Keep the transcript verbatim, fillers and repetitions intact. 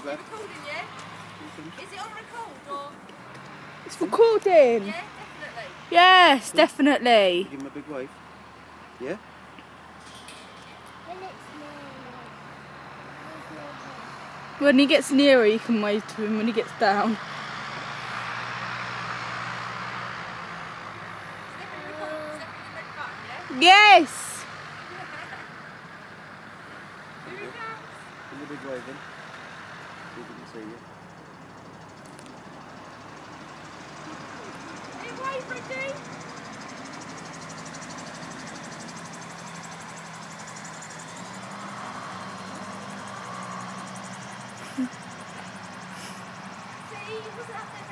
recording, yeah? Is it on record or? It's recording. Yeah, definitely. Yes, definitely. Give him a big wave. Yeah? When he gets nearer, you can wave to him when he gets down. Yes! Give him a big wave in. He didn't see you. Wave, Reggie! See, he wasn't up there